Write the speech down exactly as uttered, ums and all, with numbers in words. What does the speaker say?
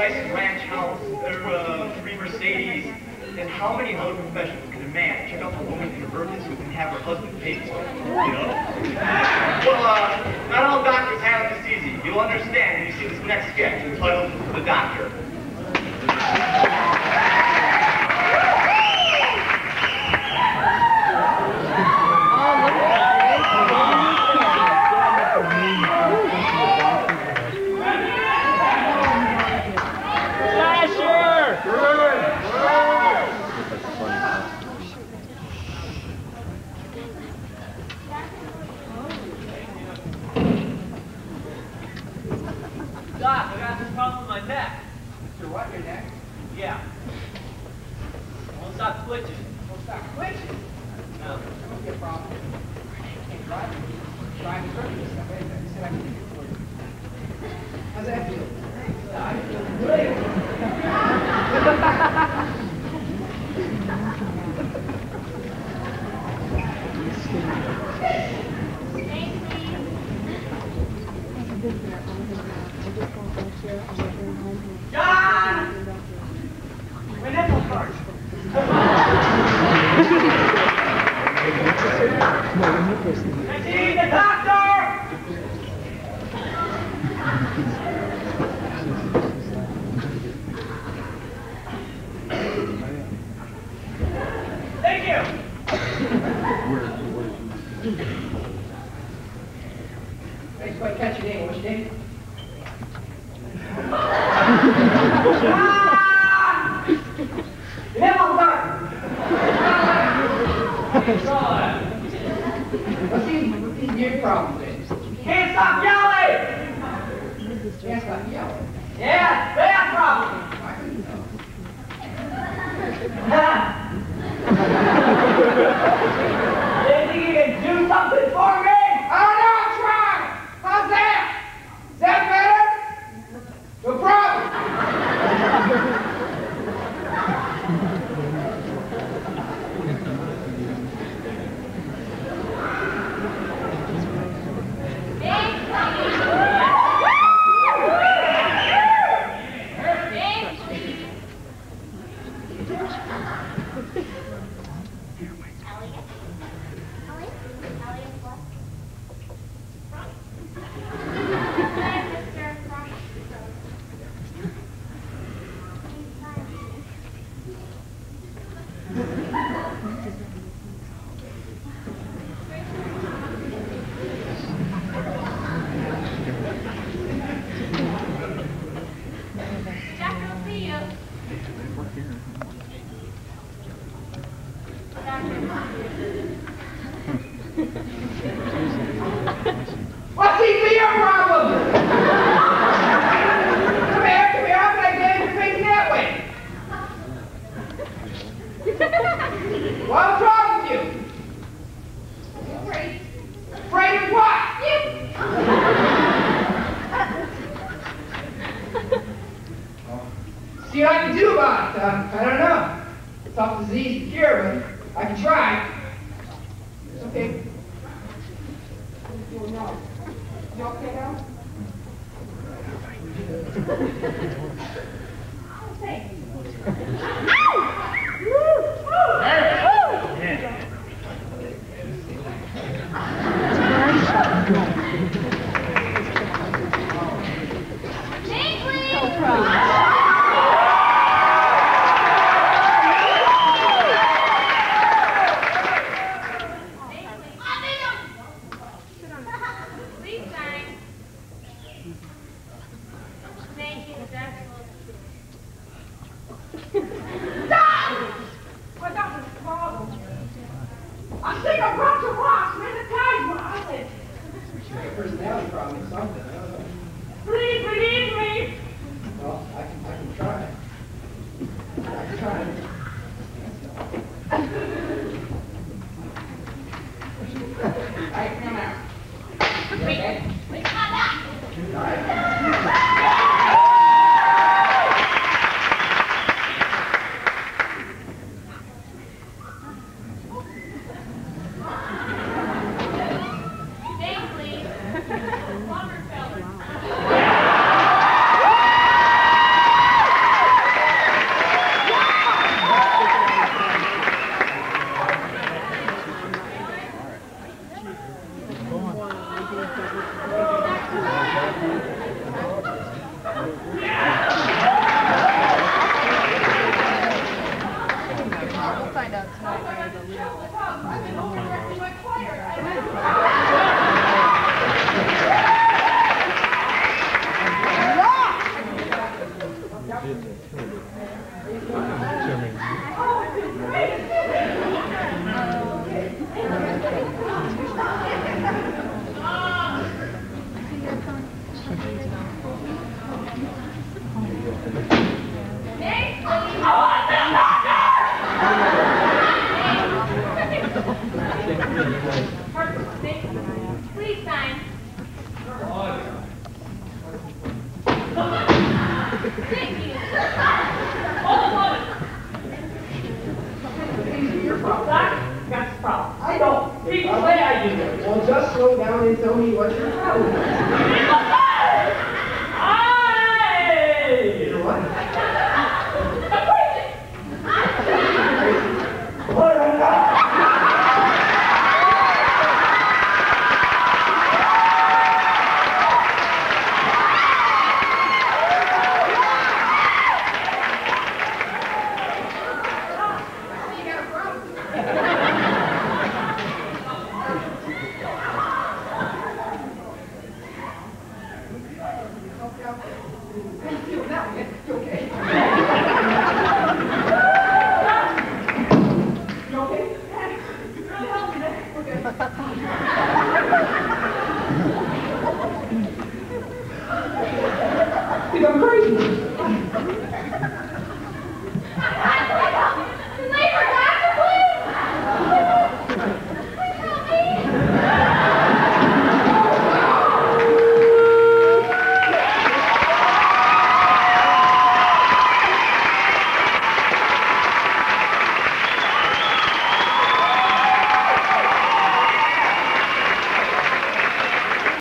nice ranch house, or uh, three Mercedes, and how many other professionals can a man check out a woman in her birthday suit and have her husband pay for it? You know? Well, uh, not all doctors have it this easy. You'll understand when you see this next sketch entitled The Doctor. Doc, I got this problem with my neck. Your what, your neck? Yeah. Won't stop twitching. Won't stop twitching? No. That won't be a problem. Can't drive it. Drive the circuit and stuff. Wait a minute. You said I can do it for you. How's that feel? I feel great. John! My nipple hurts. I need the doctor! Thank you! Thanks for catching your name. What's your name? Ah! Your nipple's hurt! What's these, what's these weird problems, then? Can't stop yelling! Can't stop yelling. Yeah, bad problem! I couldn't know. You think you can do something for me? I don't know, I'll try! How's that? Is that better? No problem! What seems to be your problem? Come here, come here, how can I get your face that way? What's wrong with you? Afraid. Afraid of what? You. See what I can do about it. Uh, I don't know. Tough disease to cure, but I can try. It's okay. You know. You okay now? Oh, thanks. Ow! Woo! Woo! Personality problem or something. I don't know. Please release me! Well, I can, I can try. I can try. All right, come out. Okay? All right. Name, please. Lumberfell. out tonight. I had to leave. I've been overworking my choir. Please sign. Thank you. That's the problem. I don't. People say I do it. Well, just slow down and tell me what your problem is. Hey! You're what? I'm crazy. What am I? Think I'm crazy.